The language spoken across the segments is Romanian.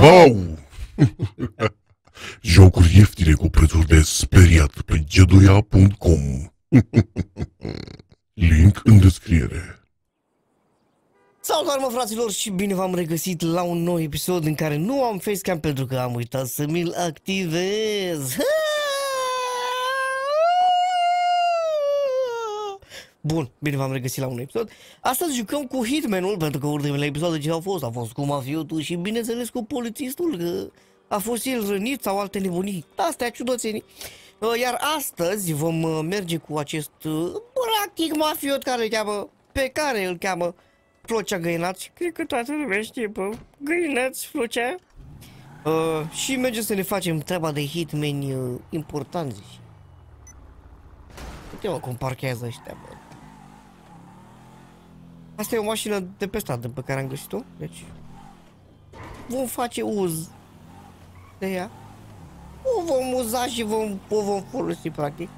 Wow! Jocuri ieftine cu prețuri de speriat pe g2a.com. Link în descriere. Salutare, mă, fraților, și bine v-am regăsit la un nou episod în care nu am facecam pentru că am uitat să mi-l activez. Bun, bine v-am regăsit la un episod. Astăzi jucăm cu Hitman-ul, pentru că ultimele episoade ce au fost cu mafiotul și bineînțeles cu polițistul, că a fost el rănit sau alte nebunii. Astea ciudățenii. Iar astăzi vom merge cu acest practic mafiot pe care îl cheamă Flocea Găinați. Cred că toată lumea știe pe Găinați Flocea. Și mergem să ne facem treaba de hitmeni importanți. Uite, mă, cum parchează ăștia, bă. Asta e o mașină de pe stradă pe care am găsit-o, deci vom face uz de ea. O vom uza și o vom folosi, practic.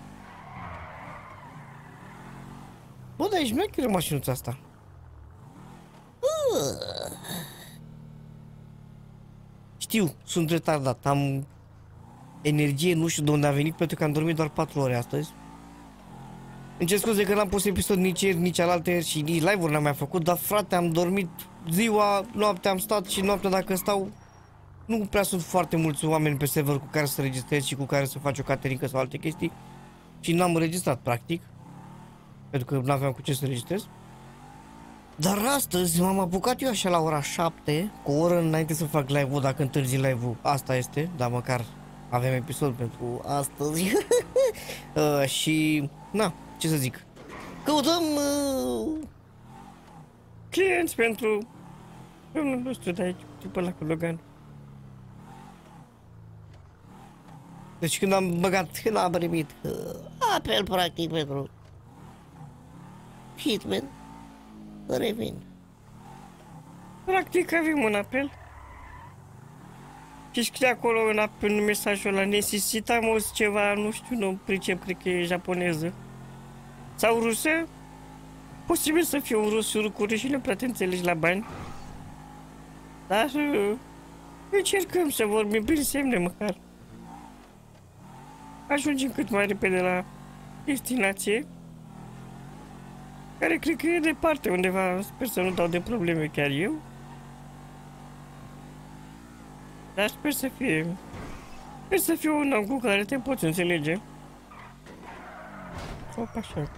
Bă, dar e șmecheră mașinuța asta. Știu, sunt retardat, am energie, nu știu de unde a venit, pentru că am dormit doar 4 ore astăzi. Îmi cer scuze că n-am pus episod nici ieri, nici alaltă și nici live-uri n-am mai făcut, dar frate, am dormit ziua, noaptea am stat și noaptea dacă stau, nu prea sunt foarte mulți oameni pe server cu care să registrez și cu care să faci o caterincă sau alte chestii și n-am înregistrat, practic, pentru că n-aveam cu ce să registrez. Dar astăzi m-am apucat eu așa la ora 7, cu o oră înainte să fac live-ul, dacă întârzi live-ul, asta este, dar măcar avem episod pentru astăzi. Și, na, ce să zic, căutăm clienți pentru domnul nostru de aici, după la Logan. Deci când am primit apel practic pentru Hitman, revin. Practic avem un apel. Și scrie acolo în mesajul ăla, necesitamos ceva, nu știu, nu pricep, cred că e japoneză. Sau rusă. Posibil să fie un rus rucuri și nu prea te înțelegi la bani. Dar încercăm să vorbim prin semne măcar. Ajungem cât mai repede la destinație. Care cred că e departe undeva, sper să nu dau de probleme chiar eu. Dar sper să fie un om cu care te poți înțelege. Opa, așa.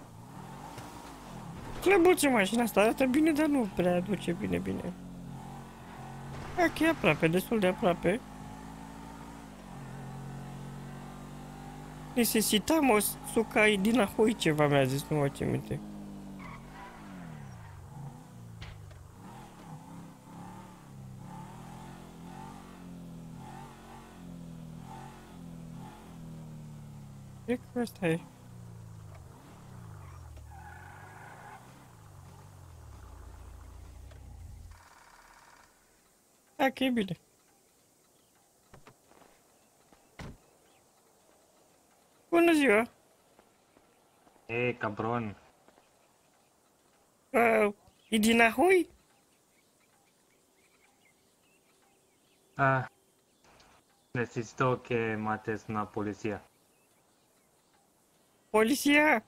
Slăbuță mașina asta, arată bine, dar nu prea aduce bine. Dacă e aproape, destul de aproape. Necesitamos sucai din ahoi ceva mi-a zis, nu mă țin minte. Cred că ăsta e. Dacă e bine. Bună ziua! E, cabron. E din Ahoi? Necesito que mates una policía. Poliția?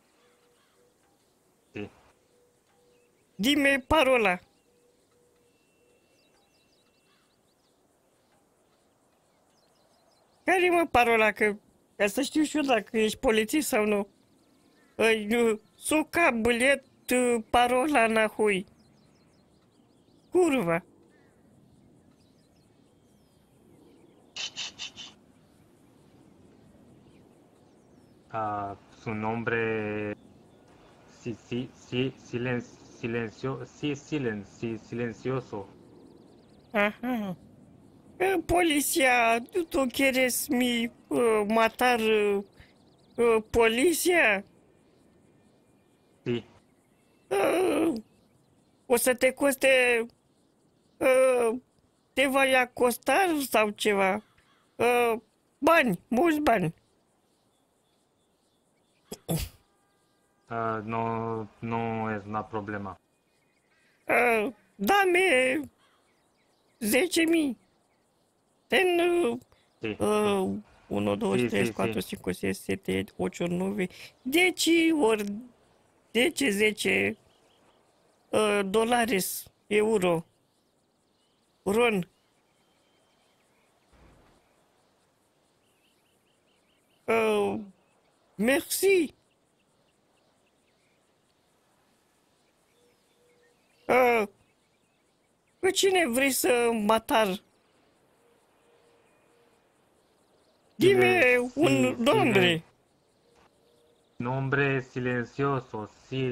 Sí. Dime parola. Care-i, mă, parola? Ca să știu și eu dacă ești polițist sau nu. Suca, bilet, parola, nahoi. Curva. Su nombre silencioso. Aha. Poliția, tu quieres matar poliția? Sí. O să te coste, te va costa sau ceva? Bani, mulți bani. No es una problema. Dame 10.000. Ten, Sì. 1, 2, Sì, 3, sì, 4, sì. 5, 6, 7, 8, 9, 10 ori 10, 10 dolares, euro, ron. Merci. Pe cine vrei să matar? Dime un nombre. Nombre silencioso, sí,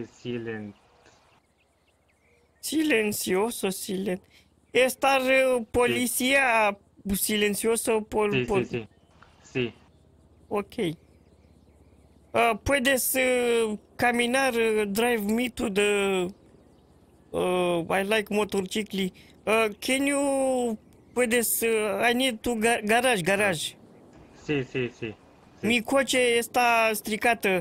Silencioso, Estar sí, policía silencioso sí, sí, sí, sí. Ok. Puedes caminar, drive me to the... I like motorcicli. Can you... Puedes... I need to garage. Sí, sí, sí, sí. Mi coche está stricată.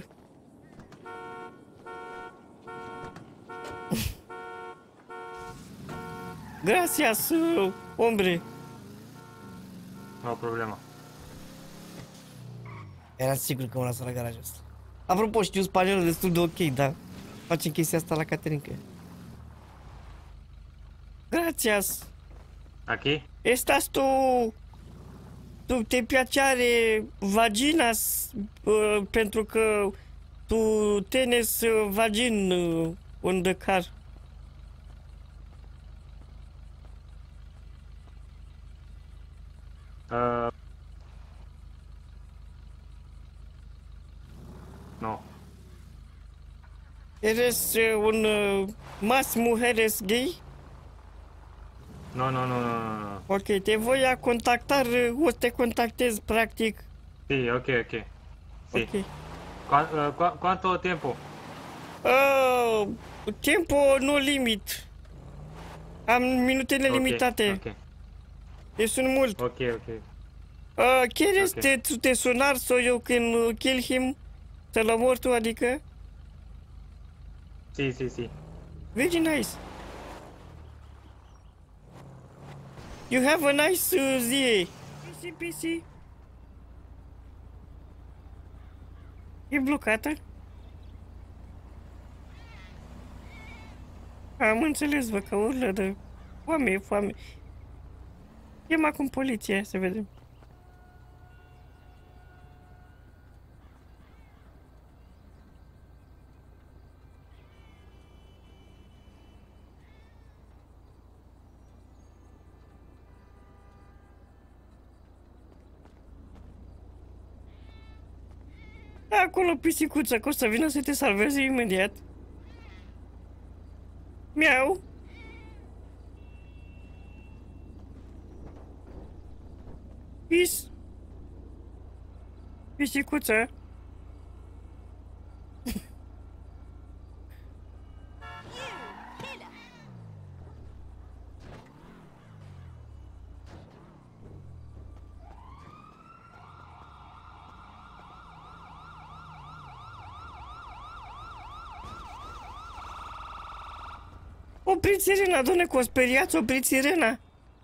Gracias, hombre. No problema. Eram sigur că mă lasă la garajul ăsta. Apropo, știu spaniolă destul de ok, da. Facem chestia asta la Caterinca. Gracias. Aquí? Estas tu te piaceare vaginas pentru că tu tenes vagin on the car. No. Eres un mas mujeres gay? No, no, no, no, no, no. Ok, te voi a contactar, o să te contactez practic. Sí, ok, ok. Sí. Ok. ¿Cuánto tiempo? Tempo no limit. Am minute nelimitate. Ok, Deci sunt mult. ok, ok. ¿Quieres Ok. te sonar so you can kill him? Să-l omori tu, adică? Sí, sí, sí. Very nice. You have a nice zi. PC. E blocată? Am înțeles, vă, că urlă de foame. Chem acum poliția, să vedem. Acolo, pisicuță, că o să vină să te salveze imediat. Miau. Pisicuță. Opriți sirena, doamne, că o speriați, opriți sirena.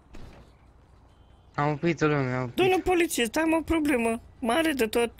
Am oprit-o, lume, am oprit. Domnul polițist, am o problemă mare de tot.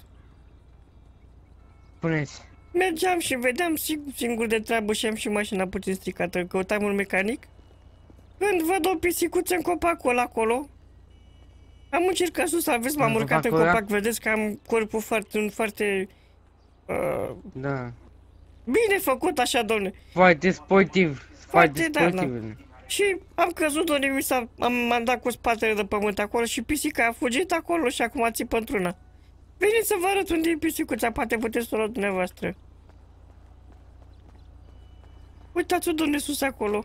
Puneți. Mergeam și vedeam singur de treabă și am și mașina puțin stricată, căutam un mecanic. Când văd o pisicuță în copacul acolo, am încercat sus, aveți, m-am În urcat în copacul ăla? copac, vedeți că am corpul foarte Da. bine făcut așa, domne. Foarte sportiv. Foarte Da, sportiv. Și am căzut, domne, m-am dat cu spatele de pământ acolo și pisica a fugit acolo și acum țipă într-una. Veniți să vă arăt unde e pisicuța, poate puteți să o luați dumneavoastră. Uitați-o, domne, sus acolo.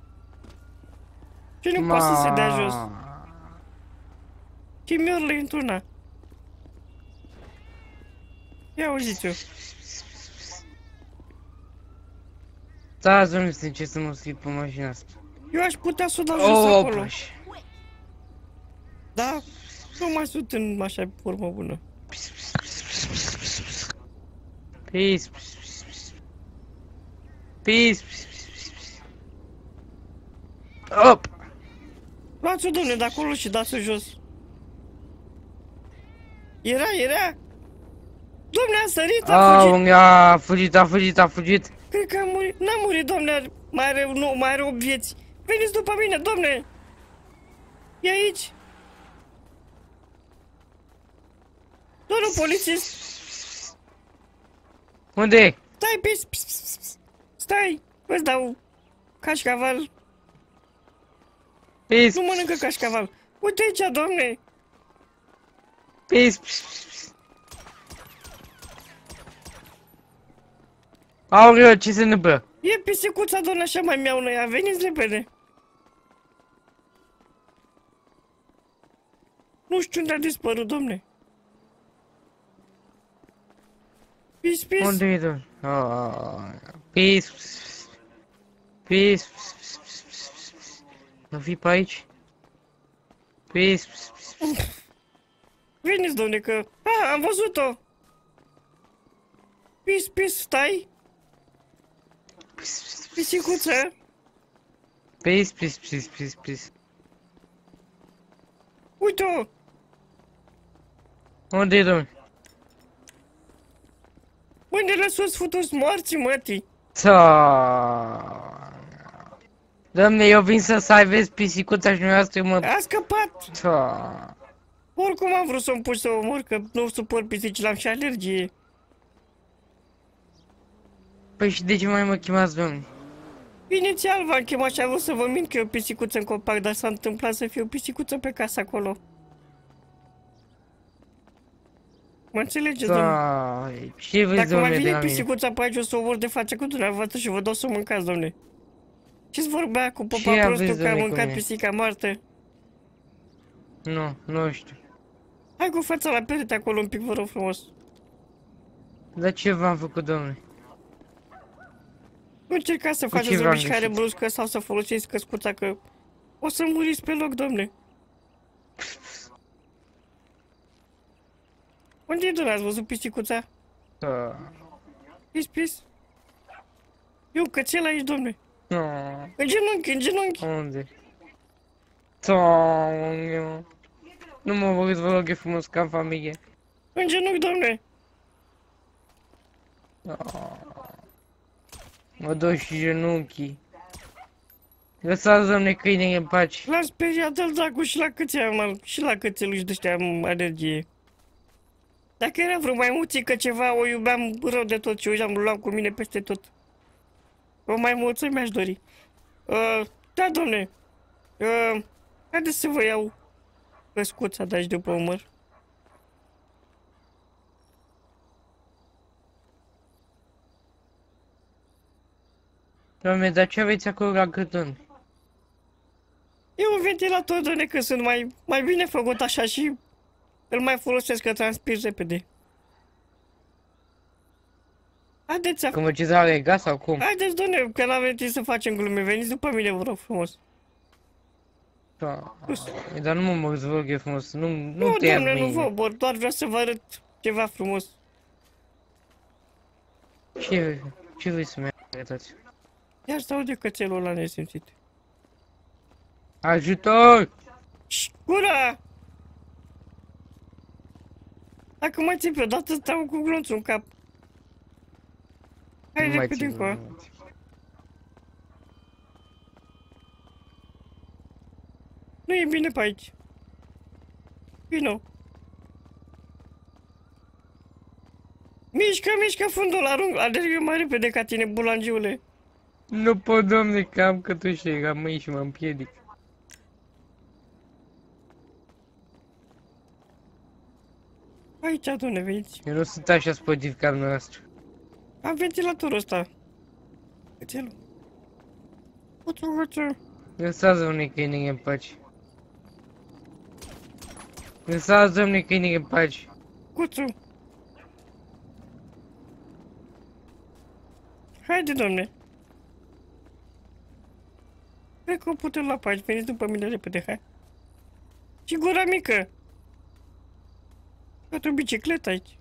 Și nu poate să se dea jos. Și miorlă într-una. Ia auziți-o. Da, domnule, să încerc să mă scrii pe mașina asta. Eu aș putea să o dau jos acolo. Opa! Da, nu mai sunt în așa formă bună. Peace. Peace. Op! Luați-o, domne, de acolo și dați-o jos. Era. Domne, a sărit, a fugit. A fugit. Cred că a murit. N-a murit, domne. Mai are 8 vieți. Veniți după mine, domne. E aici. Domnul polițist. Unde e? Stai, stai. Vă-ți dau cașcaval. Pis. Nu mănâncă cașcaval. Uite aici, domne. Pis. Aurel, ce se întâmplă? E pisicuța, doamne, așa mai miau noi. Veniți repede. Nu știu unde a dispărut, domne. Pis. Unde e, domne? Pis. Nu fii pe aici? Pis. Veniți, domne, că... am văzut-o. Pis, stai. Pisicuță. Pis. Uite-o. Unde e, domne? Unde le sus futus morții, mătii? Domne, eu vin să salvez pisicuța și dumneavoastră mă... A scăpat. Oricum am vrut să-mi pun să omor, că nu suport pisicile, am și alergie. Păi și de ce mai mă chemați, domne? Inițial v-am chemat și am vrut să vă mint că e o pisicuță în copac, dar s-a întâmplat să fie o pisicuță pe casă acolo. Mă înțelegeți, domnule? Ce vreți, Dacă domnule, mai de vine la mine? pisicuța pe aici, o să o omor de față cu dumneavoastră și vă dau să mâncați, domnule. Ce-ți vorbea cu Ce popa aveți, prostul că a domnule, cu mâncat mine? pisica moartă? Nu știu. Hai cu fața la perete acolo un pic, vă rog frumos. Dar ce v-am făcut, domnule? Nu încercați să Cu ce faceți o v-am mișcare greșit? bruscă sau să folosiți căscuța, că o să muriți pe loc, domnule. Unde e, domnule? Ați văzut pisicuța? Pis. E un cățel aici, domnule. În genunchi. Unde? Doamne. Nu mă văd, vă rog, e frumos ca în familie. În genunchi, domnule. Mă dau și genunchii. Lăsați, domne, câine în pace. L-am speriat de-al dracu și la și la cățelul și de-ăștia am alergie. Dacă era vreo maimuțică ceva, o iubeam rău de tot și o luam cu mine peste tot. O maimuță mi-aș dori. Da, domne. Haideți să vă iau căscuța de aici după umăr. Doamne, dar ce aveți acolo la gât, domne? E un ventilator, domne, că sunt mai bine făcut așa și îl mai folosesc că transpir repede. Haideți, Când vă ciți la lega sau cum? haideți, domne, că n-am venit să facem glume. Veniți după mine, vă rog frumos. Da. Dar nu mă vă rog, e frumos. Nu Nu, tăiați domne, nu mâinile. vă obor, doar vreau să vă arăt ceva frumos. Ce vrei să-mi arătați? Ia stau de cățelul ăla nesimțit. Ajutor! Gura! Dacă mai ții pe odată, stau cu glonțul în cap. Hai Nu mai repede țin, încoa. nu mai țin. Nu e bine pe aici. Vino. Mișcă fundul, alerg eu mai repede ca tine, bulangiule. Nu pot, domne, că am cătușe la mâini și mă împiedic. Aici, domne, veniți. Eu nu sunt așa sportiv ca noastră. Am ventilatorul ăsta. Cățelul. Uțu. Lăsați, domne, câinele în pace. Lăsați, domne, câinele în pace. Cuțu. Haide, domne. Cred că o putem lua pe aici. Veniți după mine repede, hai. Și gura mică. Uite o bicicletă aici.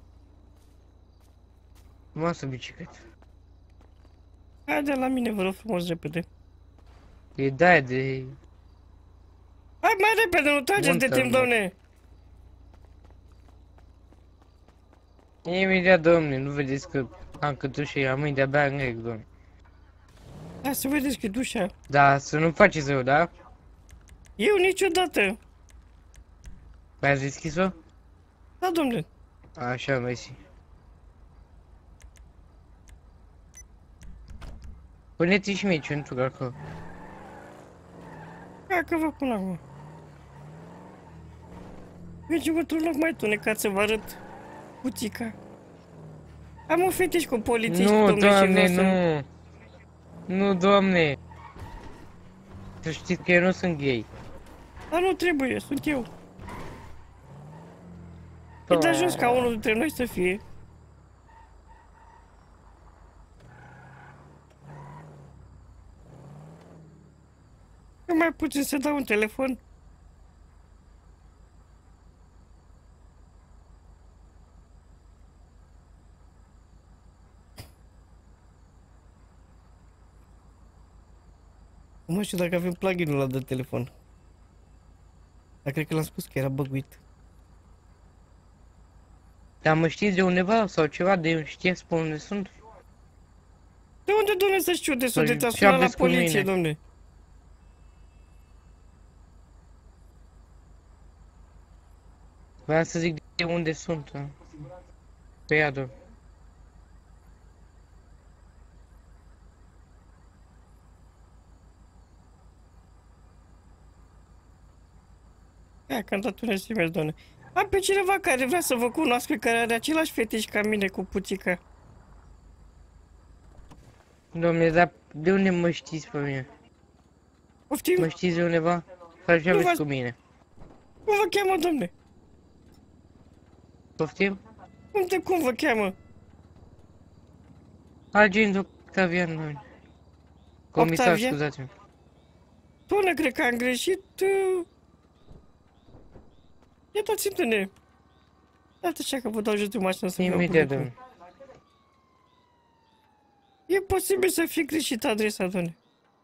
Frumoasă bicicletă. Haide la mine, vă rog frumos, repede. E de-aia de... Hai mai repede, nu trageți de Montă, timp, mă. domne. Imediat, domne, nu vedeți că am cătușe, am mâini de-abia în reg, domne. Da, să vedeți că dușa. Da, să nu faceți rău, da? Eu niciodată. Mi-ați deschis-o? Da, domnule. Așa, mersi. Puneți și mie centura acolo. Hai că vă pun acum. Mergem într-un loc mai tunecat să vă arăt puțica. Am un fetiș cu polițiști, Nu, domnule, și doamne, vreau să... nu. Nu, doamne. Să știți că eu nu sunt gay. Dar nu trebuie, sunt eu. E de ajuns ca unul dintre noi să fie. Nu mai puțin să dau un telefon. Nu mai știu dacă avem plugin-ul ăla de telefon. Dar cred că l-am spus că era băguit. Dar mă știți de undeva sau ceva de știți pe unde sunt? De unde, domne, să știu de sunteți? Păi, A sunat la ce-aveți cu poliție, mine? domne. Vreau să zic de unde sunt. Da? Pe ea, domne. Ia, că am dat un SMS, doamne. Am pe cineva care vrea să vă cunoască, care are același fetiș ca mine cu puțica. Domne, dar de unde mă știți pe mine? Poftim? Mă știți de undeva? Sau ce Nu aveți v-ați- cu mine? Cum vă cheamă, domne? Poftim? Cum vă cheamă? Agent Octavian, domne. Comisar, Octavian? scuzați-mă. Doamne, cred că am greșit. Ia dați-mi, domne. Dați așa că vă dau jos de mașină să-mi iau Imediat, buletinul. domne. E posibil să fie greșit adresa, doamne.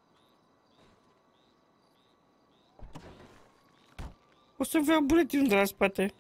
O să vă iau buletinul de la spate.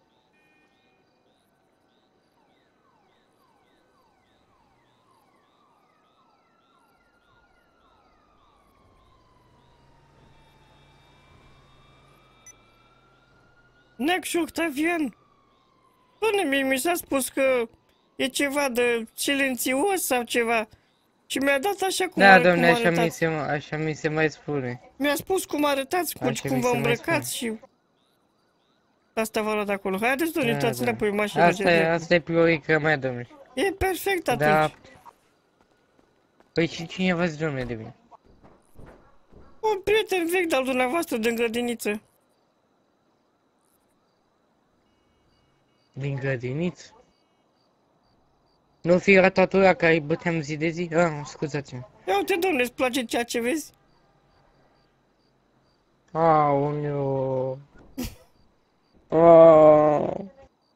Neac și Octavian. Doamne, mie mi s-a spus că e ceva de silențios sau ceva. Și mi-a dat așa cum, Da, cum domne, arătați. așa mi se mai spune. Mi-a spus cum arătați, Așa cum mi vă se mai îmbrăcați și... Asta v-a luat de acolo. Haideți, doamne, Da, intrați da. înapoi în mașină. Asta e priorica mea, domne. E perfect atunci. Da. Păi și cine v-ați, domne, de mine? Un prieten vechi de-al dumneavoastră din grădiniță. Din grădiniță? Nu fi ratatura care îi băteam zi de zi? Ah, scuzați-mă. Ia uite, domne, îți place ceea ce vezi? Aoleu. Aaaa.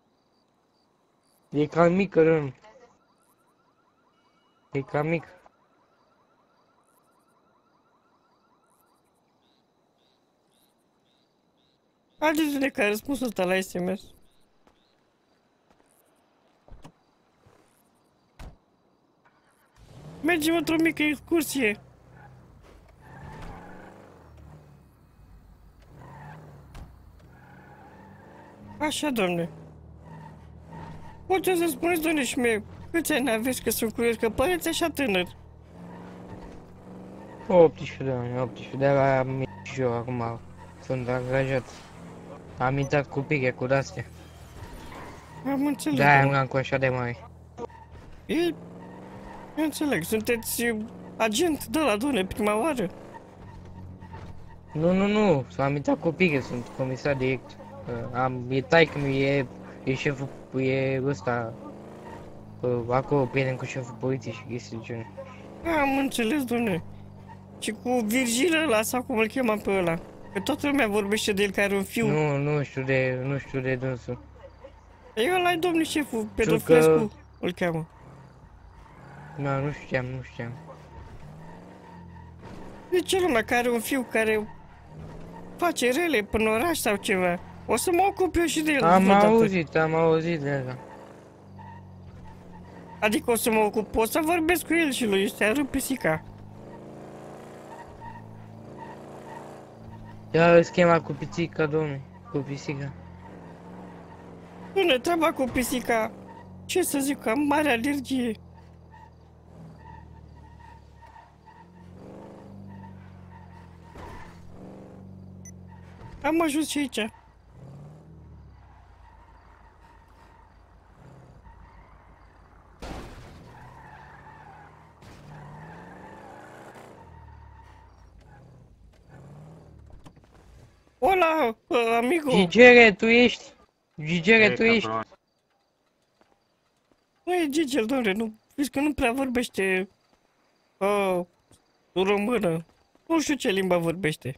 E cam mică, domne. E cam mică. Haideți-ne că a răspunsul ăsta la SMS. Mergem într-o mică excursie. Așa, domne. Puteți să spuneți, domne, și mie, câți ani aveți, că sunt curios, că păreți așa tânăr. 18 de ani, 18 de ani am și eu acum. Sunt angajat. Am intrat cu piche, cu astea. Am înțeles, De-aia domne. am cu așa de mare. Eu înțeleg, sunteți agent de la, domne, prima oară. Nu, am intrat cu piche, sunt comisar direct. E taică-miu, e șeful, e ăsta, acolo, prieten cu șeful poliției și chestii de genul. Am înțeles, domne. Și cu Virgil ăla, sau cum îl chema pe ăla. Că toată lumea vorbește de el care are un fiu. Nu știu de dânsul. E ăla-i domnul șeful, Pedofrescu, îl cheamă. Nu știam. Deci lumea care are un fiu care face rele până în oraș sau ceva. O să mă ocup eu și de el. Am vreodată. auzit de ăla. Adică o să mă ocup, pot să vorbesc cu el și lui ăsta rup pisica. Ia schema cu pisica, domnule. Cu pisica. Nu treaba cu pisica. Ce să zic, am mare alergie. Am ajuns și aici. Hola, amigo. Gigere, tu ești? Gigere, Ei, tu ești? cabron. Nu e Gigel, domnule, nu, vezi că nu prea vorbește română. Nu știu ce limba vorbește.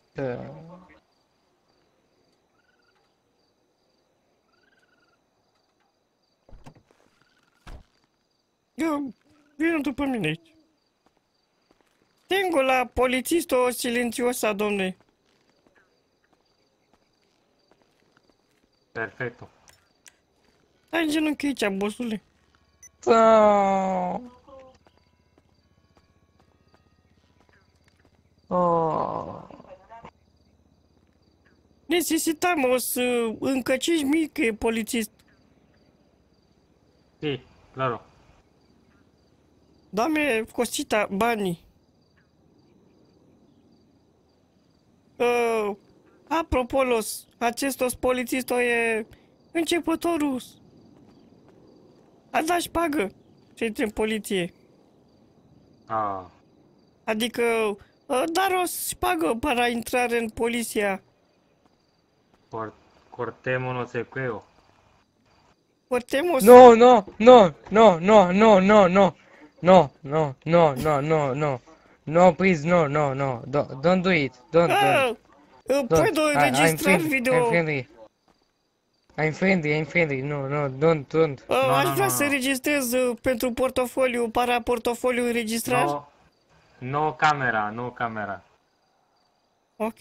Eu, vină după mine aici. Tengo la polițisto silențiosa, domnule. Perfecto. Stai în genunchi aici, bosule. Necesitamos încă 5.000 că e polițist. Sí, claro. Dame cosita banii. Apropo, acestos polițistos e începătorul. A dat pagă să intre în poliție. Ah, Adică, daros pagă para intrar în poliția. cortémonos el juego. Cortemos. No, no, no, no, no, no, no, no. No, no, no, no, no, no. No, please, no, no, no. Don't do it. Don't. Puedo înregistrar video. I'm friendly. No, don't. Aș no, vrea no, să no. registrez pentru portofoliu, para portofoliu înregistrar. No, no cámara, no cámara. Ok.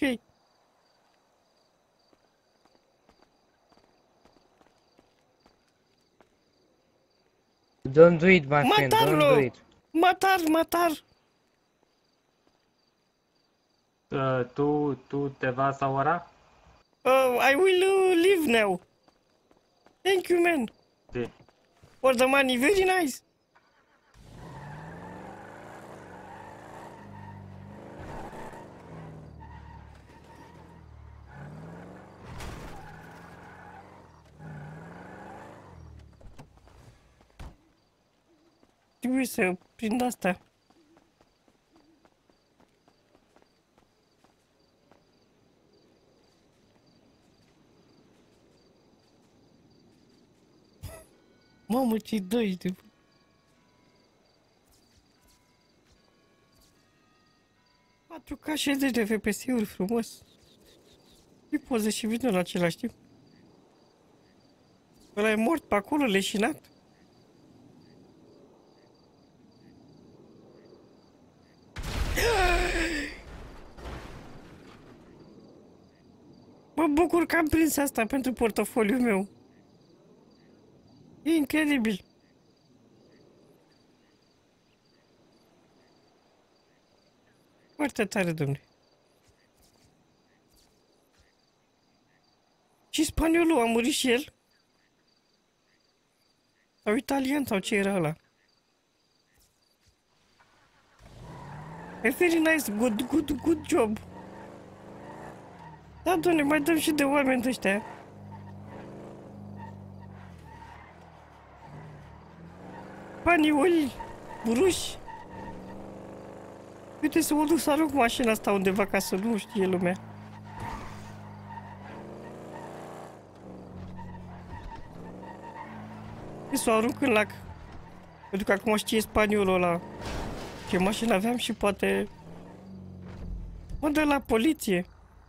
Don't do it, my friend. Don't Matarlo! do it. Matar. ¿Tú te vas ahora? I will leave now. Thank you, man. Sí. For the money, very nice. Trebuie să prind asta. Mamă, ce dai de... Patru ca 60 de FPS-uri frumos. E poză și video în același timp. Ăla e mort pe acolo, leșinat. Mă bucur că am prins asta pentru portofoliul meu. E incredibil. Foarte tare, domnule. Și spaniolul a murit și el? Sau italian sau ce era ăla? E very nice, good job. Da, doamne, mai dăm și de oameni de ăștia. Spanioli, ruși. Uite să mă duc să arunc mașina asta undeva ca să nu știe lumea. Să o arunc în lac. Pentru că acum știe spaniolul ăla ce mașină aveam și poate mă dă la poliție.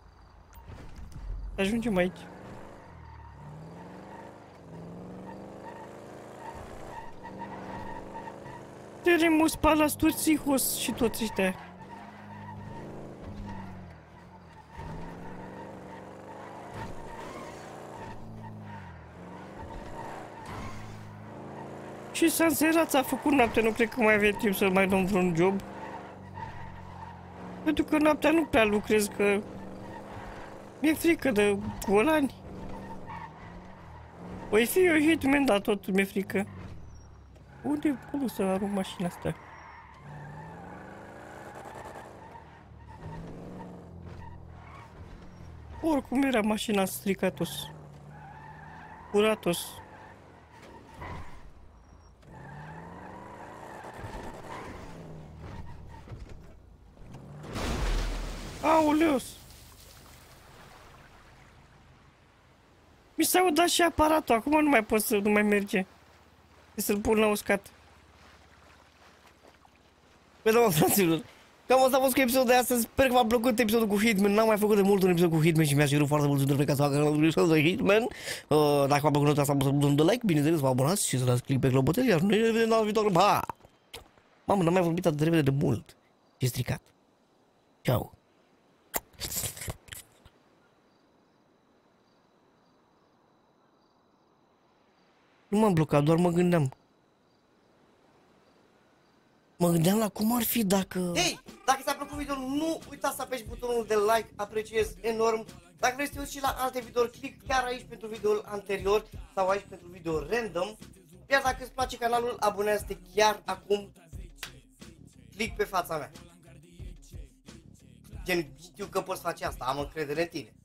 Ajungem aici. Tenemos palas toți hijos și toți ăștia. și s-a înserat, a făcut noapte, nu cred că mai avea timp să mai dăm vreun job. Pentru că noaptea nu prea lucrez, că mi-e frică de golani. Păi fi eu hitman, dar tot mi-e frică. Unde pot să arunc mașina asta? Oricum era mașina stricatos. Curatos. Auleos! Mi s-a dat și aparatul, acum nu mai pot să, nu mai merge. Să-l pun la uscat. Păi da, mă, fraților, cam asta a fost cu episodul de astăzi. Sper că v-a plăcut episodul cu Hitman. N-am mai făcut de mult un episod cu Hitman și mi-a cerut foarte mult să ca să facă un episod de Hitman. Dacă v-a plăcut asta, să apăsați de like, bineînțeles, vă abonați și să dați click pe clopoțel, iar noi ne vedem la viitor. Ba! Mamă, n-am mai vorbit atât de repede de mult. E stricat. Ciao. Nu m-am blocat, doar mă gândeam. Mă gândeam la cum ar fi dacă... Hei, dacă ți-a plăcut videoul, nu uita să apeși butonul de like, apreciez enorm. Dacă vrei să te uiți și la alte videouri, click chiar aici pentru videoul anterior sau aici pentru video random. Iar dacă îți place canalul, abonează-te chiar acum. Click pe fața mea. Gen, știu că poți face asta, am încredere în tine.